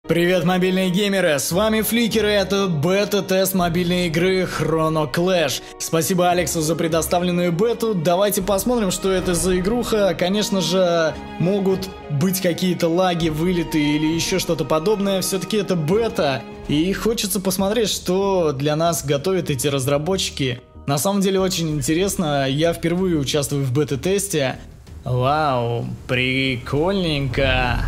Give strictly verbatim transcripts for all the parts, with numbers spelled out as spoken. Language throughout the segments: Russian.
Привет, мобильные геймеры, с вами Фликер, и это бета-тест мобильной игры Chrono Clash. Спасибо Алексу за предоставленную бету, давайте посмотрим, что это за игруха. Конечно же, могут быть какие-то лаги, вылеты или еще что-то подобное, все-таки это бета. И хочется посмотреть, что для нас готовят эти разработчики. На самом деле очень интересно, я впервые участвую в бета-тесте. Вау, прикольненько.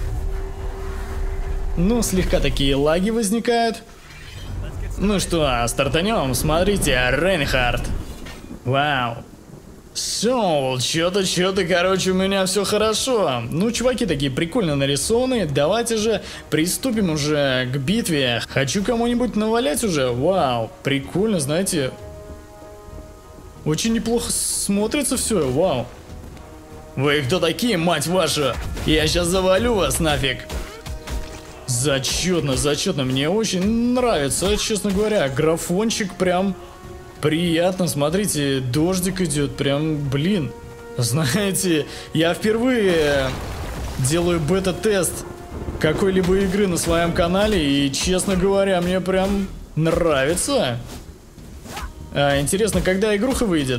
Ну, слегка такие лаги возникают. Ну что, стартанем, смотрите, Рейнхард. Вау. Соул, чё-то, чё-то, короче, у меня все хорошо. Ну, чуваки такие прикольно нарисованы. Давайте же приступим уже к битве. Хочу кому-нибудь навалять уже. Вау, прикольно, знаете. Очень неплохо смотрится все, вау. Вы кто такие, мать вашу? Я сейчас завалю вас нафиг. Зачетно, зачетно, мне очень нравится, честно говоря, графончик прям приятно, смотрите, дождик идет, прям, блин, знаете, я впервые делаю бета-тест какой-либо игры на своем канале, и, честно говоря, мне прям нравится. А, интересно, когда игруха выйдет?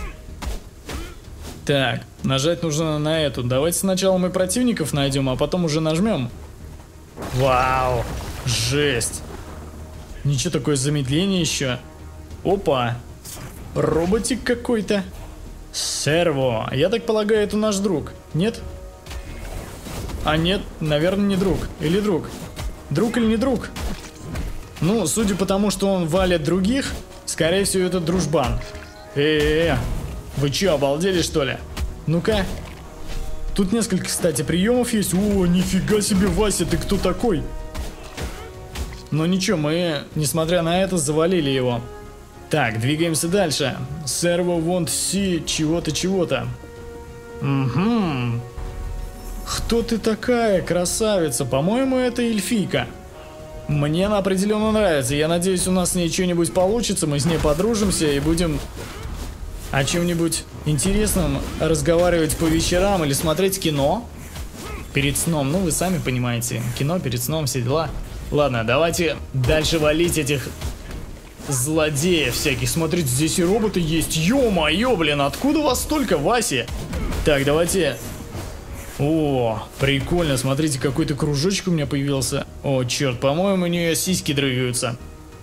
Так, нажать нужно на эту, давайте сначала мы противников найдем, а потом уже нажмем. Вау, жесть. Ничего, такое замедление еще. Опа, роботик какой-то. Серво, я так полагаю, это наш друг, нет? А нет, наверное, не друг. Или друг? Друг или не друг? Ну, судя по тому, что он валит других, скорее всего, это дружбан. Э-э-э, вы че, обалдели, что ли? Ну-ка. Тут несколько, кстати, приемов есть. О, нифига себе, Вася, ты кто такой? Но ничего, мы, несмотря на это, завалили его. Так, двигаемся дальше. Servo want see чего-то, чего-то. Угу. Кто ты такая, красавица? По-моему, это эльфийка. Мне она определенно нравится. Я надеюсь, у нас с ней что-нибудь получится. Мы с ней подружимся и будем о чем-нибудь интересном разговаривать по вечерам или смотреть кино перед сном. Ну, вы сами понимаете, кино перед сном, все дела. Ладно, давайте дальше валить этих злодеев всяких. Смотрите, здесь и роботы есть. Ё-моё, блин, откуда вас столько, Васи? Так, давайте... О, прикольно, смотрите, какой-то кружочек у меня появился. О, черт, по-моему, у нее сиськи дрыгаются.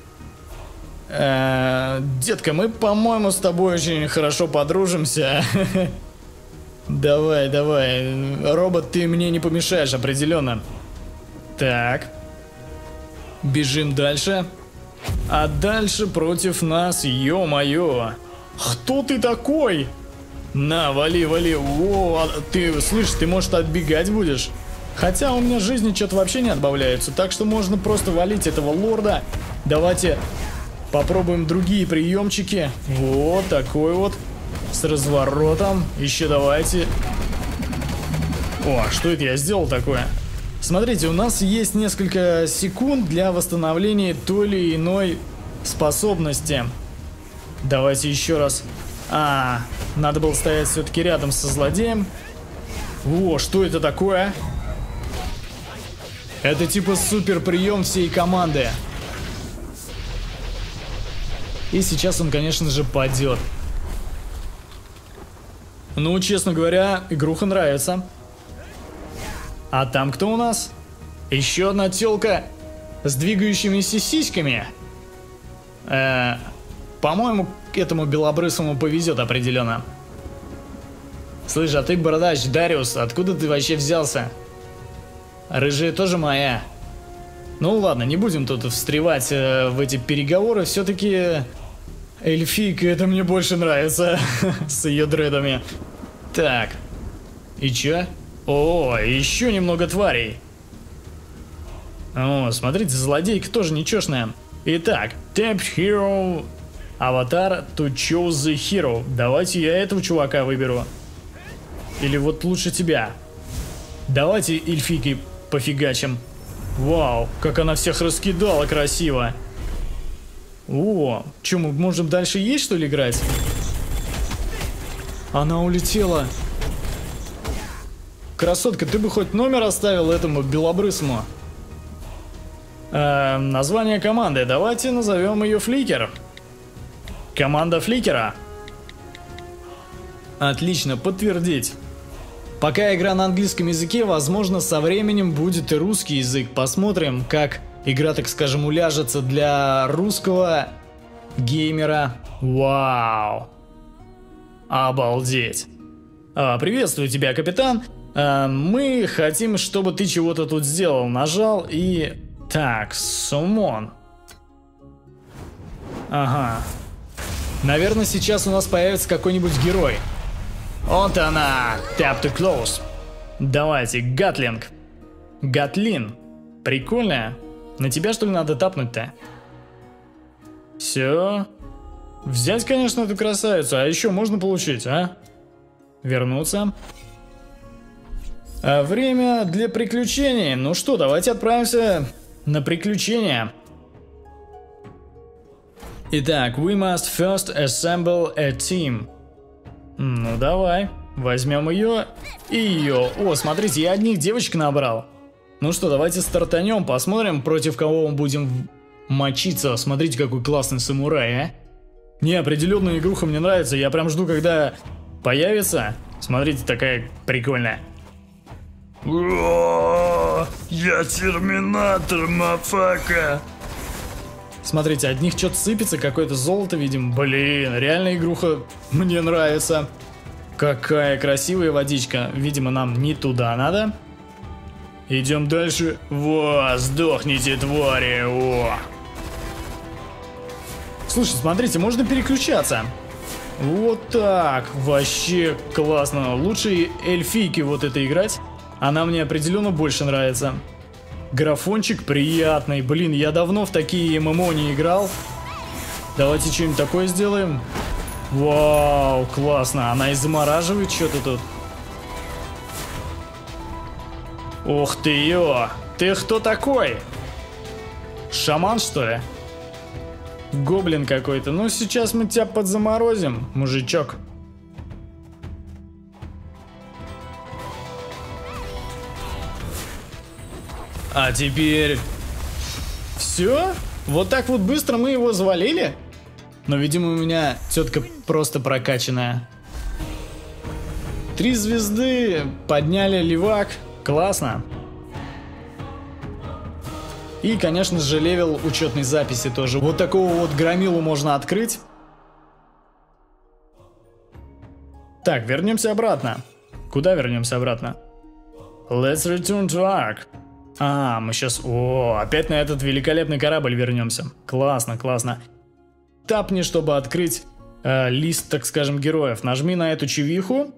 Э-э, детка, мы, по-моему, с тобой очень хорошо подружимся. Давай, давай. Робот, ты мне не помешаешь, определенно. Так. Бежим дальше. А дальше против нас, ё-моё. Кто ты такой? На, вали, вали. О, ты, слышишь, ты, может, отбегать будешь? Хотя у меня жизни что-то вообще не отбавляется. Так что можно просто валить этого лорда. Давайте... попробуем другие приемчики. Вот такой вот. С разворотом. Еще давайте. О, что это я сделал такое? Смотрите, у нас есть несколько секунд для восстановления той или иной способности. Давайте еще раз. А, надо было стоять все-таки рядом со злодеем. О, что это такое? Это типа супер прием всей команды. И сейчас он, конечно же, падет. Ну, честно говоря, игруха нравится. А там кто у нас? Еще одна телка с двигающимися сиськами. Э, по-моему, этому белобрысому повезет определенно. Слышь, а ты, бородач, Дариус, откуда ты вообще взялся? Рыжая тоже моя. Ну ладно, не будем тут встревать э, в эти переговоры. Все-таки эльфийка, это мне больше нравится. С ее дредами. Так. И чё? О, еще немного тварей. О, смотрите, злодейка тоже нечешная. Итак, tap hero. Аватар to choose the hero. Давайте я этого чувака выберу. Или вот лучше тебя. Давайте эльфийкой пофигачим. Вау, как она всех раскидала красиво. О, что, мы можем дальше есть, что ли, играть? Она улетела. Красотка, ты бы хоть номер оставил этому белобрысому. Э, название команды. Давайте назовем ее Фликер. Команда Фликера. Отлично, подтвердить. Пока игра на английском языке, возможно, со временем будет и русский язык. Посмотрим, как игра, так скажем, уляжется для русского геймера. Вау! Обалдеть! А, приветствую тебя, капитан. А, мы хотим, чтобы ты чего-то тут сделал. Нажал и... Так, суммон. Ага. Наверное, сейчас у нас появится какой-нибудь герой. Вот она! Tap to close. Давайте, Гатлинг. Гатлин. Прикольная. На тебя, что ли, надо тапнуть-то? Все. Взять, конечно, эту красавицу. А еще можно получить, а? Вернуться. А время для приключений. Ну что, давайте отправимся на приключения. Итак, we must first assemble a team. Ну давай, возьмем ее и ее. О, смотрите, я одних девочек набрал. Ну что, давайте стартанем, посмотрим, против кого мы будем мочиться. Смотрите, какой классный самурай, а. Не, определенная игруха мне нравится, я прям жду, когда появится. Смотрите, такая прикольная. О, я терминатор, мафака. Смотрите, от них что-то сыпется, какое-то золото, видим. Блин, реально игруха мне нравится. Какая красивая водичка. Видимо, нам не туда надо. Идем дальше. Во, сдохните, твари. О. Слушай, смотрите, можно переключаться. Вот так. Вообще классно. Лучше эльфийки вот это играть. Она мне определенно больше нравится. Графончик приятный. Блин, я давно в такие ММО не играл. Давайте что-нибудь такое сделаем. Вау, классно. Она и замораживает что-то тут. Ух ты, ё. Ты кто такой? Шаман, что ли? Гоблин какой-то. Ну, сейчас мы тебя подзаморозим, мужичок. А теперь... Все? Вот так вот быстро мы его завалили? Но, видимо, у меня тетка просто прокачанная. Три звезды, подняли левак. Классно. И, конечно же, левел учетной записи тоже. Вот такого вот громилу можно открыть. Так, вернемся обратно. Куда вернемся обратно? Let's return to Ark. А, мы сейчас... О, опять на этот великолепный корабль вернемся. Классно, классно. Тапни, чтобы открыть э, лист, так скажем, героев. Нажми на эту чувиху.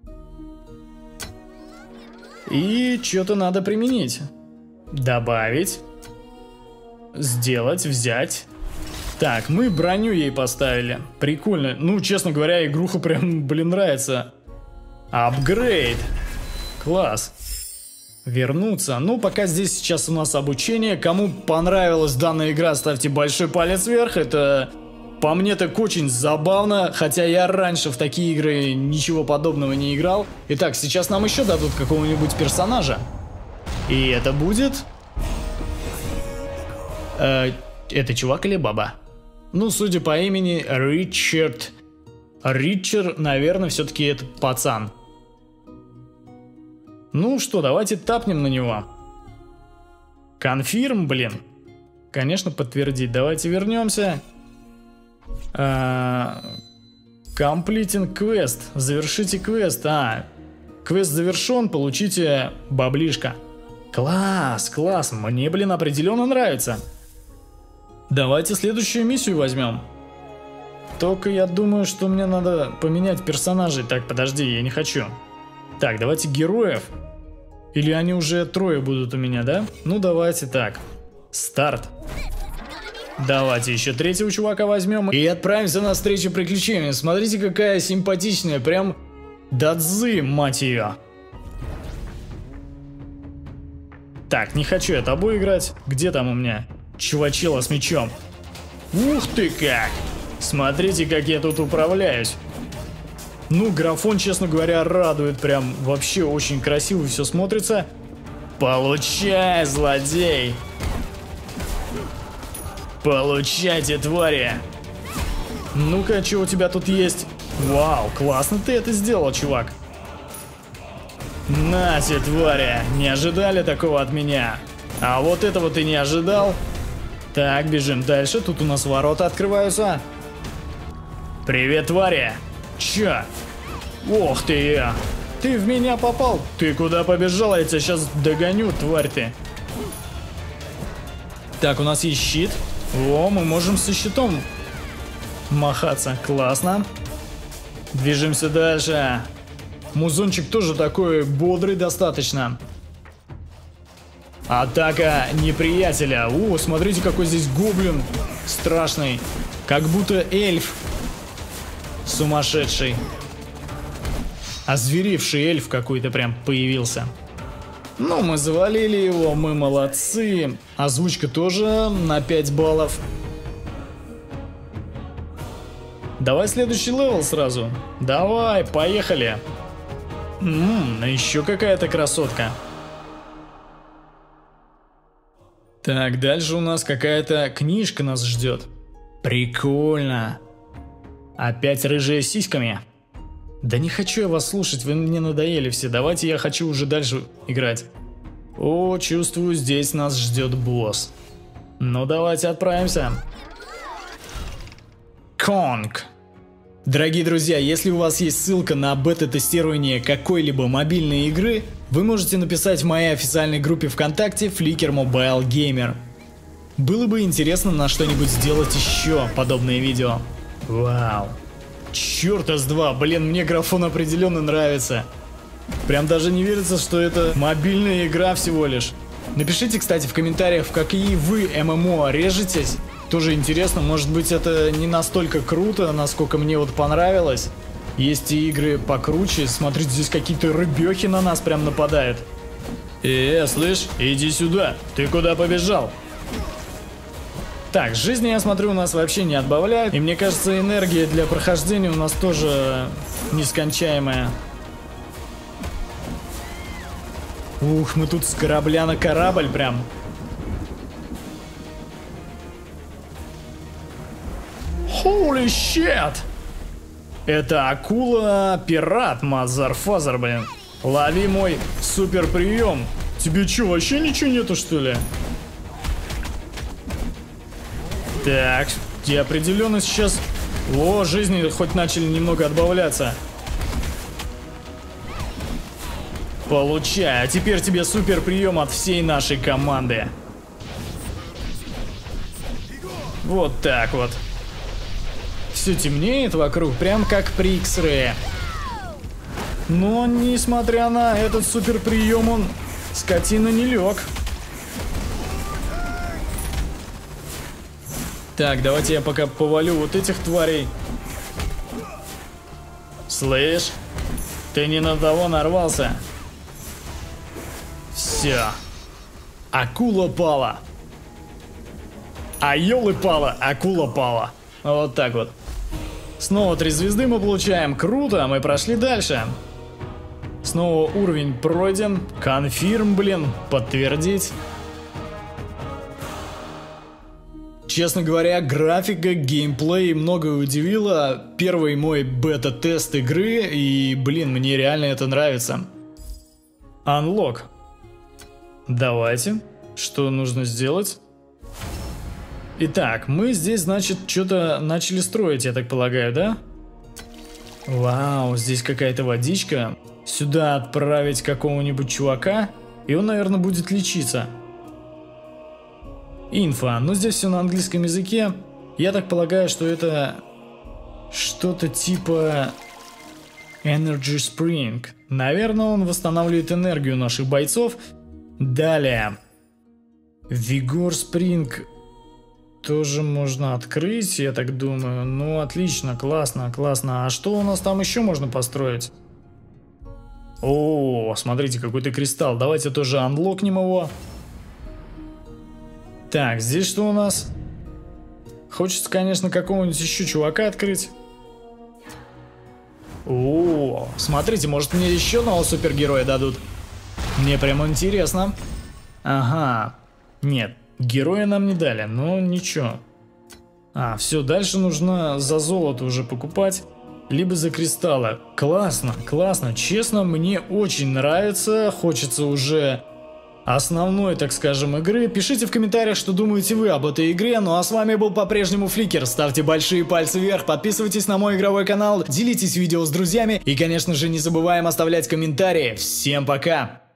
И что-то надо применить. Добавить. Сделать, взять. Так, мы броню ей поставили. Прикольно. Ну, честно говоря, игруха прям, блин, нравится. Апгрейд. Класс. Вернуться. Ну, пока здесь сейчас у нас обучение. Кому понравилась данная игра, ставьте большой палец вверх. Это, по мне, так очень забавно. Хотя я раньше в такие игры ничего подобного не играл. Итак, сейчас нам еще дадут какого-нибудь персонажа. И это будет... Э, это чувак или баба? Ну, судя по имени, Ричард. Ричард, наверное, все-таки это пацан. Ну что, давайте тапнем на него. Конфирм, блин. Конечно, подтвердить. Давайте вернемся. Completing quest. Завершите квест. А, квест завершен, получите баблишко. Класс, класс. Мне, блин, определенно нравится. Давайте следующую миссию возьмем. Только я думаю, что мне надо поменять персонажей. Так, подожди, я не хочу. Так, давайте героев. Или они уже трое будут у меня, да? Ну, давайте так. Старт. Давайте еще третьего чувака возьмем. И отправимся на встречу приключений. Смотрите, какая симпатичная. Прям дадзы, мать ее. Так, не хочу я тобой играть. Где там у меня чувачила с мечом? Ух ты как! Смотрите, как я тут управляюсь. Ну, графон, честно говоря, радует. Прям вообще очень красиво все смотрится. Получай, злодей! Получайте, твари! Ну-ка, что у тебя тут есть? Вау, классно ты это сделал, чувак. Нате, твари, не ожидали такого от меня. А вот этого ты не ожидал? Так, бежим дальше, тут у нас ворота открываются. Привет, твари! Чё? Ох ты! Ты в меня попал? Ты куда побежал? Я тебя сейчас догоню, тварь ты. Так, у нас есть щит. О, мы можем со щитом махаться. Классно. Движемся дальше. Музончик тоже такой бодрый достаточно. Атака неприятеля. О, смотрите, какой здесь гоблин страшный. Как будто эльф. Сумасшедший. Озверевший эльф какой-то прям появился. Ну, мы завалили его, мы молодцы. Озвучка тоже на пять баллов. Давай следующий левел сразу. Давай, поехали. Ммм, еще какая-то красотка. Так, дальше у нас какая-то книжка нас ждет. Прикольно. Опять рыжие с сиськами. Да не хочу я вас слушать, вы мне надоели все. Давайте я хочу уже дальше играть. О, чувствую, здесь нас ждет босс. Ну давайте отправимся. Конг. Дорогие друзья, если у вас есть ссылка на бета-тестирование какой-либо мобильной игры, вы можете написать в моей официальной группе ВКонтакте Flicker Mobile Gamer. Было бы интересно на что-нибудь сделать еще подобные видео. Вау. Черт с два, блин, мне графон определенно нравится. Прям даже не верится, что это мобильная игра всего лишь. Напишите, кстати, в комментариях, в какие вы эм эм о режетесь. Тоже интересно, может быть, это не настолько круто, насколько мне вот понравилось. Есть и игры покруче. Смотрите, здесь какие-то рыбехи на нас прям нападают. Э, слышь, иди сюда. Ты куда побежал? Так, жизни, я смотрю, у нас вообще не отбавляют. И мне кажется, энергия для прохождения у нас тоже нескончаемая. Ух, мы тут с корабля на корабль прям. Holy shit! Это акула-пират, мазарфазер, блин. Лови мой супер прием. Тебе что, вообще ничего нету, что ли? Так, где определенно сейчас... О, жизни хоть начали немного отбавляться. Получай, а теперь тебе супер прием от всей нашей команды. Вот так вот. Все темнеет вокруг, прям как при X-Ray. Но, несмотря на этот супер прием, он, скотина, не лег. Так, давайте я пока повалю вот этих тварей. Слышь, ты не на того нарвался. Все. Акула пала. А ёлы пала, акула пала. Вот так вот. Снова три звезды мы получаем. Круто, мы прошли дальше. Снова уровень пройден. Конфирм, блин, подтвердить. Честно говоря, графика, геймплей многое удивило. Первый мой бета-тест игры, и, блин, мне реально это нравится. Unlock. Давайте. Что нужно сделать? Итак, мы здесь, значит, что-то начали строить, я так полагаю, да? Вау, здесь какая-то водичка. Сюда отправить какого-нибудь чувака, и он, наверное, будет лечиться. Инфа. Ну, здесь все на английском языке. Я так полагаю, что это что-то типа Energy Spring. Наверное, он восстанавливает энергию наших бойцов. Далее. Vigor Spring тоже можно открыть, я так думаю. Ну, отлично, классно, классно. А что у нас там еще можно построить? О, смотрите, какой-то кристалл. Давайте тоже анлокнем его. Так, здесь что у нас? Хочется, конечно, какого-нибудь еще чувака открыть. О, смотрите, может мне еще одного супергероя дадут? Мне прямо интересно. Ага. Нет, Героя нам не дали, но ничего. А, все, дальше нужно за золото уже покупать, либо за кристаллы. Классно, классно, честно, мне очень нравится, хочется уже основной, так скажем, игры. Пишите в комментариях, что думаете вы об этой игре. Ну а с вами был по-прежнему Фликер. Ставьте большие пальцы вверх, подписывайтесь на мой игровой канал, делитесь видео с друзьями и, конечно же, не забываем оставлять комментарии. Всем пока!